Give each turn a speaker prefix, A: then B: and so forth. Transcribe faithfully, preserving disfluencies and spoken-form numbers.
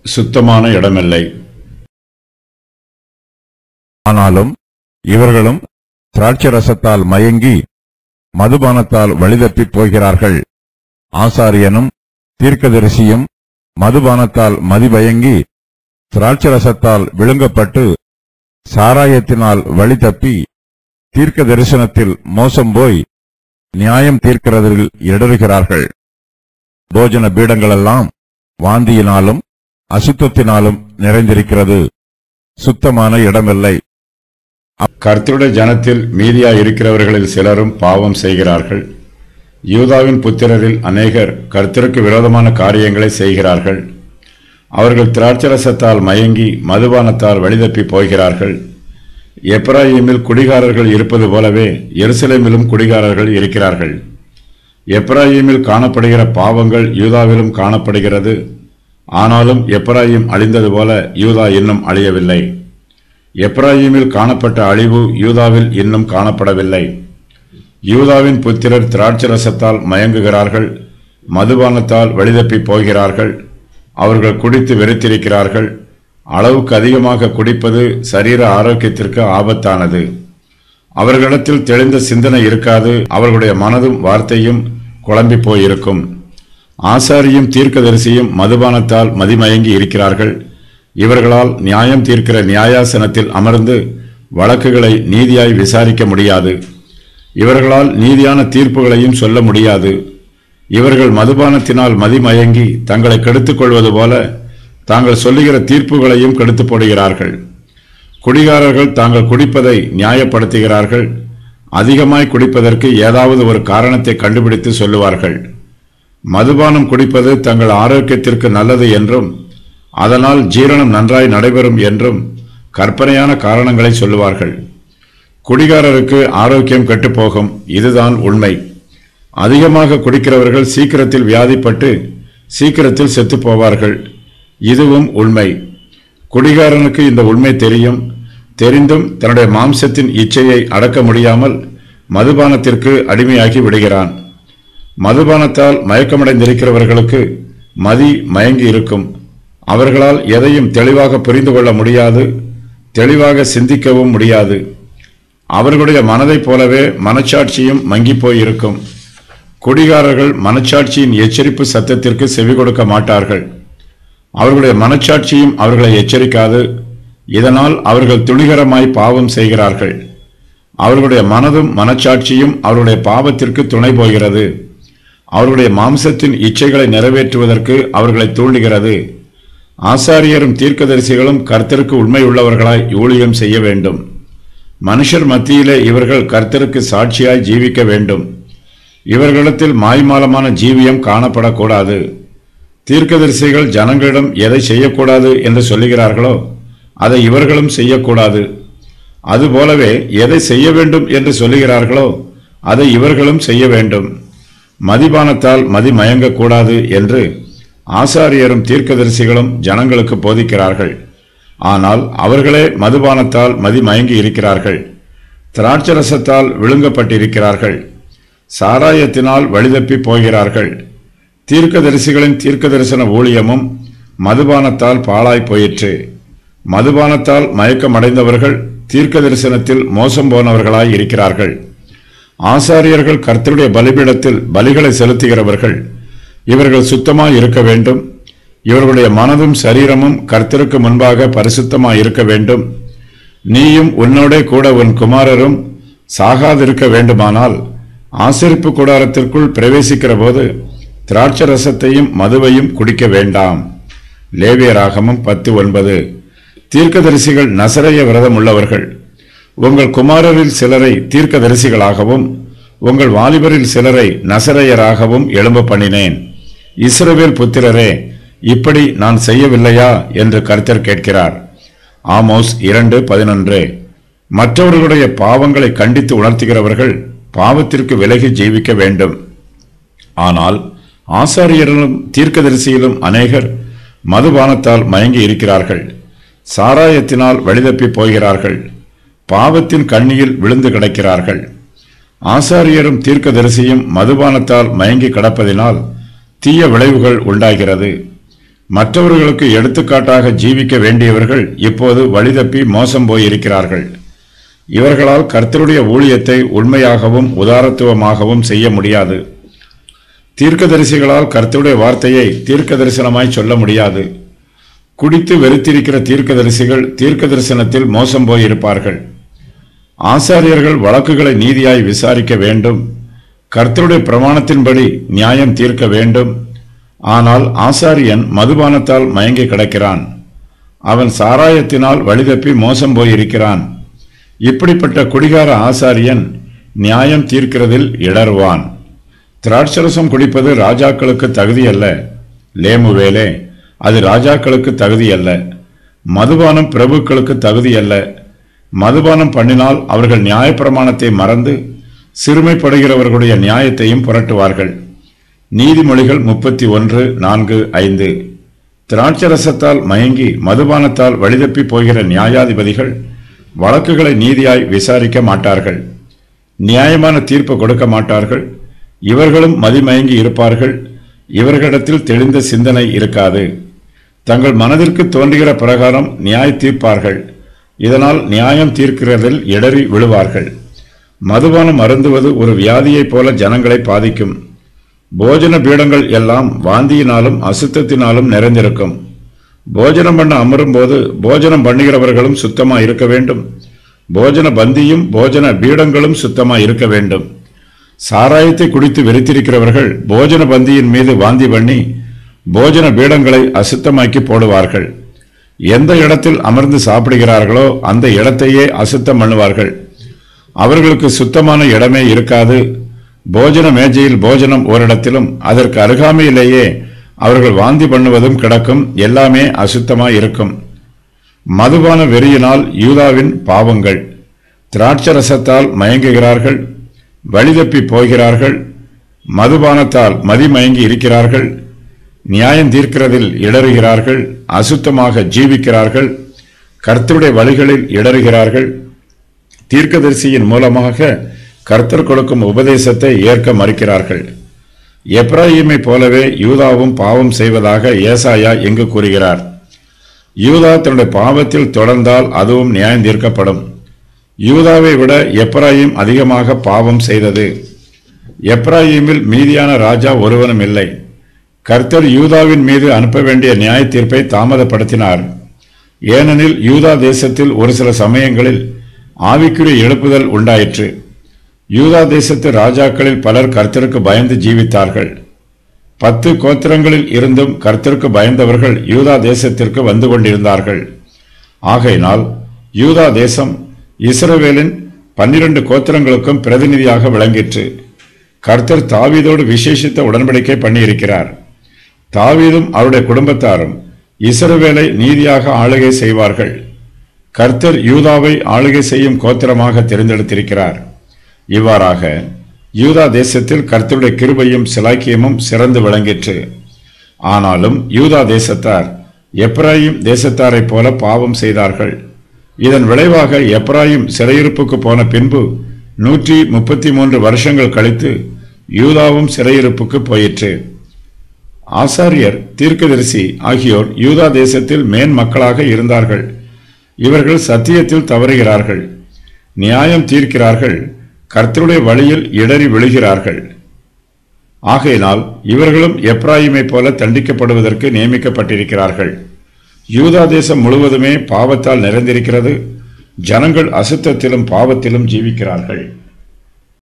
A: சுத்தமான இடமில்லை.
B: ஆனாலும் இவர்களும் திராட்சரசத்தால் மயங்கி மதுபானத்தால் வழிதப்பிப் போகிறார்கள். ஆசாரியனும் தீர்க்கதரிசியும் மதுபானத்தால் மதிபயங்கி திராட்சரசத்தால் விழுங்கப்பட்டு சாராயத்தினால் வழிதப்பி தீர்க்க தரிசனத்தில் மோசம் போய் நியாயம் தீர்க்கிறதில் இடறுகிறார்கள். போஜன பீடங்களெல்லாம் வாந்தியினாலும் அசுத்தத்தினாலும் நிறைந்திருக்கிறது. சுத்தமான இடமில்லை.
A: கர்த்தருடைய ஜனத்தில் மீதியாய் இருக்கிறவர்களில் சிலரும் பாவம் செய்கிறார்கள். யூதாவின் புத்திரரில் அநேகர் கர்த்தருக்கு விரோதமான காரியங்களை செய்கிறார்கள். அவர்கள் திராட்சரசத்தால் மயங்கி மதுபானத்தால் வழிதப்பி போகிறார்கள். எப்ராயிமில் குடிகாரர்கள் இருப்பது போலவே எருசலேமிலும் குடிகாரர்கள் இருக்கிறார்கள். எப்ராயிமில் காணப்படுகிற பாவங்கள் யூதாவிலும் காணப்படுகிறது. ஆனாலும் எப்ராயிம் அழிந்தது போல யூதா இன்னும் அழியவில்லை. எப்ராயிமில் காணப்பட்ட அழிவு யூதாவில் இன்னும் காணப்படவில்லை. யூதாவின் புத்திரர் திராட்சரசத்தால் மயங்குகிறார்கள், மதுபானத்தால் வழிதப்பி போகிறார்கள். அவர்கள் குடித்து வெறித்திருக்கிறார்கள். அளவுக்கு அதிகமாக குடிப்பது சரீர ஆரோக்கியத்திற்கு ஆபத்தானது. அவர்களிடத்தில் தெளிந்த சிந்தனை இருக்காது. அவர்களுடைய மனதும் வார்த்தையும் குழம்பி போயிருக்கும். ஆசாரியும் தீர்க்கதரிசியும் மதுபானத்தால் மதிமயங்கி இருக்கிறார்கள். இவர்களால் நியாயம் தீர்க்கிற நியாயாசனத்தில் அமர்ந்து வழக்குகளை நீதியாய் விசாரிக்க முடியாது. இவர்களால் நீதியான தீர்ப்புகளையும் சொல்ல முடியாது. இவர்கள் மதுபானத்தினால் மதிமயங்கி தங்களை கெடுத்துக் கொள்வது போல தாங்கள் சொல்லுகிற தீர்ப்புகளையும் கெடுத்து போடுகிறார்கள். குடிகாரர்கள் தாங்கள் குடிப்பதை நியாயப்படுத்துகிறார்கள். அதிகமாய் குடிப்பதற்கு ஏதாவது ஒரு காரணத்தை கண்டுபிடித்து சொல்லுவார்கள். மதுபானம் குடிப்பது தங்கள் ஆரோக்கியத்திற்கு நல்லது என்றும் அதனால் ஜீரணம் நன்றாய் நடைபெறும் என்றும் கற்பனையான காரணங்களை சொல்லுவார்கள். குடிகாரருக்கு ஆரோக்கியம் கெட்டுப்போகும். இதுதான் உண்மை. அதிகமாக குடிக்கிறவர்கள் சீக்கிரத்தில் வியாதிப்பட்டு சீக்கிரத்தில் செத்து போவார்கள். இதுவும் உண்மை. குடிகாரனுக்கு இந்த உண்மை தெரியும். தெரிந்தும் தன்னுடைய மாம்சத்தின் இச்சையை அடக்க முடியாமல் மதுபானத்திற்கு அடிமையாகி விடுகிறான். மதுபானத்தால் மயக்கமடைந்திருக்கிறவர்களுக்கு மதி மயங்கி இருக்கும். அவர்களால் எதையும் தெளிவாக புரிந்து கொள்ள முடியாது, தெளிவாக சிந்திக்கவும் முடியாது. அவர்களுடைய மனதைப் போலவே மனச்சாட்சியும் மங்கி போயிருக்கும். குடிகாரர்கள் மனச்சாட்சியின் எச்சரிப்பு சத்தத்திற்கு செவி கொடுக்க மாட்டார்கள். அவர்களுடைய மனச்சாட்சியும் அவர்களை எச்சரிக்காது. இதனால் அவர்கள் துணிகரமாய் பாவம் செய்கிறார்கள். அவர்களுடைய மனதும் மனச்சாட்சியும் அவர்களுடைய பாவத்திற்கு துணை போகிறது. அவர்களுடைய மாம்சத்தின் இச்சைகளை நிறைவேற்றுவதற்கு அவர்களை தூண்டுகிறது. ஆசாரியரும் தீர்க்கதரிசிகளும் கர்த்தருக்கு உண்மை உள்ளவர்களாய் ஊழியம் செய்ய வேண்டும். மனுஷர் மத்தியிலே இவர்கள் கர்த்தருக்கு சாட்சியாய் ஜீவிக்க வேண்டும். இவர்களிடத்தில் மாய்மாலமான ஜீவியம் காணப்படக்கூடாது. தீர்க்கதரிசிகள் ஜனங்களிடம் எதை செய்யக்கூடாது என்று சொல்லுகிறார்களோ அதை இவர்களும் செய்யக்கூடாது. அதுபோலவே எதை செய்ய வேண்டும் என்று சொல்லுகிறார்களோ அதை இவர்களும் செய்ய வேண்டும். மதிபானத்தால் மதி மயங்கக்கூடாது என்று ஆசாரியரும் தீர்க்கதரிசிகளும் ஜனங்களுக்கு போதிக்கிறார்கள். ஆனால் அவர்களே மதுபானத்தால் மதி மயங்கி இருக்கிறார்கள். திராட்சரசத்தால் விழுங்கப்பட்டிருக்கிறார்கள். சாராயத்தினால் வழிதப்பி போகிறார்கள். தீர்க்கதரிசிகளின் தீர்க்க தரிசன ஊழியமும் மதுபானத்தால் பாழாய் போயிற்று. மதுபானத்தால் மயக்கமடைந்தவர்கள் தீர்க்க தரிசனத்தில் மோசம் போனவர்களாய் இருக்கிறார்கள். ஆசாரியர்கள் கர்த்தருடைய பலிபீடத்தில் பலிகளை செலுத்துகிறவர்கள். இவர்கள் சுத்தமாய் இருக்க வேண்டும். இவர்களுடைய மனதும் சரீரமும் கர்த்தருக்கு முன்பாக பரிசுத்தமாய் இருக்க வேண்டும். நீயும் உன்னோடே கூட உன் குமாரரும் சாகாதிருக்க வேண்டுமானால் ஆசரிப்பு கூடாரத்திற்குள் பிரவேசிக்கிற போது திராட்சரசத்தையும் மதுவையும் குடிக்க வேண்டாம். லேவியராகமம் பத்து ஒன்பது. தீர்க்கதரிசிகள் நசரேய விரதம் உள்ளவர்கள். உங்கள் குமாரரில் சிலரை தீர்க்கதரிசிகளாகவும் உங்கள் வாலிபரில் சிலரை நசரேயராகவும் எழும்ப பண்ணினேன். இஸ்ரவேல் புத்திரரே, இப்படி நான் செய்யவில்லையா என்று கர்த்தர் கேட்கிறார். ஆமோஸ் இரண்டு பதினொன்று. மற்றவர்களுடைய பாவங்களை கண்டித்து உணர்த்துகிறவர்கள் பாவத்திற்கு விலகி ஜீவிக்க வேண்டும். ஆனால் ஆசாரியரிலும் தீர்க்கதரிசியிலும் அநேகர் மதுபானத்தால் மயங்கி இருக்கிறார்கள். சாராயத்தினால் வழிதப்பி போகிறார்கள். பாவத்தின் கண்ணியில் விழுந்து கிடக்கிறார்கள். ஆசாரியரும் தீர்க்கதரிசியும் மதுபானத்தால் மயங்கி கிடப்பதினால் தீய விளைவுகள் உண்டாகிறது. மற்றவர்களுக்கு எடுத்துக்காட்டாக ஜீவிக்க வேண்டியவர்கள் இப்போது வழிதப்பி மோசம் போயிருக்கிறார்கள். இவர்களால் கர்த்தருடைய ஊழியத்தை உண்மையாகவும் உதாரத்துவமாகவும் செய்ய முடியாது. தீர்க்கதரிசிகளால் கர்த்தருடைய வார்த்தையை தீர்க்க தரிசனமாய் சொல்ல முடியாது. குடித்து வெறுத்திருக்கிற தீர்க்கதரிசிகள் தீர்க்க தரிசனத்தில் மோசம் போயிருப்பார்கள். ஆசாரியர்கள் வழக்குகளை நீதியாய் விசாரிக்க வேண்டும். கர்த்தருடைய பிரமாணத்தின்படி நியாயம் தீர்க்க வேண்டும். ஆனால் ஆசாரியன் மதுபானத்தால் மயங்கி கிடக்கிறான். அவன் சாராயத்தினால் வழிதப்பி மோசம் போயிருக்கிறான். இப்படிப்பட்ட குடிகார ஆசாரியன் நியாயம் தீர்க்கிறதில் இடறுவான். திராட்சரசம் குடிப்பது ராஜாக்களுக்கு தகுதியல்ல. லேமுவேலே, அது ராஜாக்களுக்கு தகுதியல்ல. மதுபானம் பிரபுக்களுக்கு தகுதியல்ல. மதுபானம் பண்ணினால் அவர்கள் நியாயப்பிரமாணத்தை மறந்து சிறுமைப்படுகிறவர்களுடைய நியாயத்தையும் புரட்டுவார்கள். நீதிமொழிகள் முப்பத்தி ஒன்று நான்கு ஐந்து. திராட்சரசத்தால் மயங்கி மதுபானத்தால் வழிதப்பி போகிற நியாயாதிபதிகள் வழக்குகளை நீதியாய் விசாரிக்க மாட்டார்கள். நியாயமான தீர்ப்பு கொடுக்க மாட்டார்கள். இவர்களும் மதிமயங்கி இருப்பார்கள். இவர்களிடத்தில் தெளிந்த சிந்தனை இருக்காது. தங்கள் மனதிற்கு தோன்றுகிற பிரகாரம் நியாய தீர்ப்பார்கள். இதனால் நியாயம் தீர்க்கிறதில் இடறி விழுவார்கள். மதுபானம் அருந்துவது ஒரு வியாதியைப் போல ஜனங்களை பாதிக்கும். போஜன பீடங்கள் எல்லாம் வாந்தியினாலும் அசுத்தத்தினாலும் நிறைந்திருக்கும். போஜனம் பண்ண அமரும் போது போஜனம் பண்ணுகிறவர்களும் சுத்தமா இருக்க வேண்டும். போஜன பந்தியும் போஜன பீடங்களும் சுத்தமா இருக்க வேண்டும். சாராயத்தை குடித்து வெறித்திருக்கிறவர்கள் போஜன பந்தியின் மீது வாந்தி பண்ணி போஜன பீடங்களை அசுத்தமாக்கி போடுவார்கள். எந்த இடத்தில் அமர்ந்து சாப்பிடுகிறார்களோ அந்த இடத்தையே அசுத்தம் பண்ணுவார்கள். அவர்களுக்கு சுத்தமான இடமே இருக்காது. போஜன மேஜையில் போஜனம் ஓரிடத்திலும் அதற்கு அருகாமையிலேயே அவர்கள் வாந்தி பண்ணுவதும் கிடக்கும். எல்லாமே அசுத்தமாய் இருக்கும். மதுபான வெறியினால் யூதாவின் பாவங்கள். திராட்சரசத்தால் மயங்குகிறார்கள், வழிதப்பி போகிறார்கள். மதுபானத்தால் மதிமயங்கி இருக்கிறார்கள். நியாயம் தீர்க்கிறதில் இடறுகிறார்கள். அசுத்தமாக ஜீவிக்கிறார்கள். கர்த்தருடைய வழிகளில் இடறுகிறார்கள். தீர்க்கதரிசியின் மூலமாக கர்த்தர் கொடுக்கும் உபதேசத்தை ஏற்க மறுக்கிறார்கள். எப்ராயிமை போலவே யூதாவும் பாவம் செய்வதாக ஏசாயா எங்கு கூறுகிறார். யூதா தன்னுடைய பாவத்தில் தொடர்ந்தால் அதுவும் நியாயம் தீர்க்கப்படும். யூதாவை விட எப்ராயிம் அதிகமாக பாவம் செய்தது. எப்ராயிமில் மீதியான ராஜா ஒருவனும் இல்லை. கர்த்தர் யூதாவின் மீது அனுப்ப வேண்டிய நியாய தீர்ப்பை தாமதப்படுத்தினார். ஏனெனில் யூதா தேசத்தில் ஒரு சில சமயங்களில் ஆவிக்குரிய எழுப்புதல் உண்டாயிற்று. யூதா தேசத்து ராஜாக்களில் பலர் கர்த்தருக்கு பயந்து ஜீவித்தார்கள். பத்து கோத்திரங்களில் இருந்தும் கர்த்தருக்கு பயந்தவர்கள் யூதா தேசத்திற்கு வந்து கொண்டிருந்தார்கள். ஆகையினால் யூதா தேசம் இஸ்ரவேலின் பன்னிரண்டு கோத்திரங்களுக்கும் பிரதிநிதியாக விளங்கிற்று. கர்த்தர் தாவீதோடு விசேஷித்த உடன்படிக்கை பண்ணியிருக்கிறார். தாவீதும் அவருடைய குடும்பத்தாரும் இஸ்ரவேலை நீதியாக ஆளுகை செய்வார்கள். கர்த்தர் யூதாவை ஆளுகை செய்யும் கோத்திரமாக தெரிந்தெடுத்திருக்கிறார். இவ்வாறாக யூதா தேசத்தில் கர்த்தருடைய கிருபையும் சிலாக்கியமும் சிறந்து விளங்கிற்று. ஆனாலும் யூதா தேசத்தார் எப்ராயிம் தேசத்தாரைப் போல பாவம் செய்தார்கள். இதன் விளைவாக எப்ராயிம் சிறையிருப்புக்கு போன பின்பு நூற்றி முப்பத்தி மூன்று வருஷங்கள் கழித்து யூதாவும் சிறையிருப்புக்கு போயிற்று. ஆசாரியர், தீர்க்கதரிசி ஆகியோர் யூதா தேசத்தில் மேன் மக்களாக இருந்தார்கள். இவர்கள் சத்தியத்தில் தவறுகிறார்கள், நியாயம் தீர்க்கிறார்கள், கர்த்தருடைய வழியில் இடறி விழுகிறார்கள். ஆகையினால் இவர்களும் எப்ராயிமை போல தண்டிக்கப்படுவதற்கு நியமிக்கப்பட்டிருக்கிறார்கள். யூதா தேசம் முழுவதுமே பாவத்தால் நிறைந்திருக்கிறது. ஜனங்கள் அசுத்தத்திலும் பாவத்திலும் ஜீவிக்கிறார்கள்.